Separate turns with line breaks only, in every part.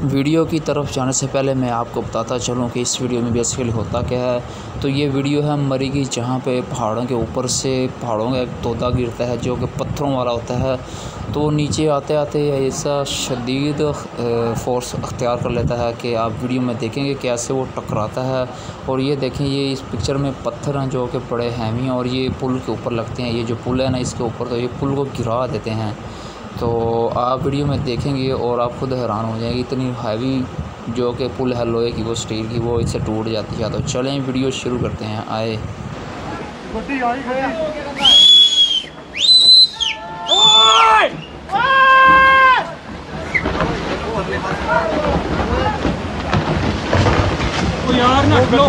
Video की तरफ जाने से पहले मैं आपको बताता चलूँ कि इस वीडियो में बेसिकली होता क्या है। तो ये वीडियो है मरी की, जहाँ पे पहाड़ों के ऊपर से पहाड़ों का एक तोता गिरता है जो कि पत्थरों वाला होता है। तो वो नीचे आते आते ऐसा शदीद फ़ोर्स अख्तियार कर लेता है कि आप वीडियो में देखेंगे कैसे वो टकराता है। और ये देखें, ये इस पिक्चर में पत्थर हैं जो कि बड़े हैवी हैं और ये पुल के ऊपर लगते हैं। ये जो पुल है ना, इसके ऊपर तो ये पुल को गिरा देते हैं। तो आप वीडियो में देखेंगे और आप खुद हैरान हो जाएंगे, इतनी हैवी जो कि पुल है लोहे की, वो स्टील की, वो इससे टूट जाती है। तो चलें वीडियो शुरू करते हैं। आए
यार ना लो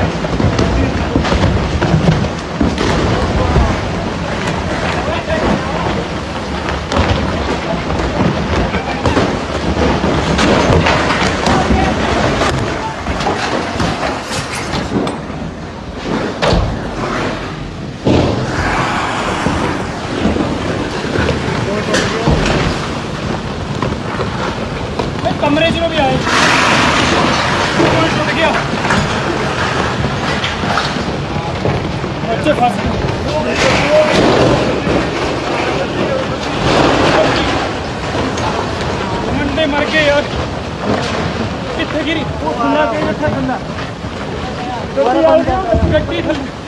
कमरे में भी आए टूट गया। बच्चे फंस मंडे मर गए यार। कितने गिरी? गड्डी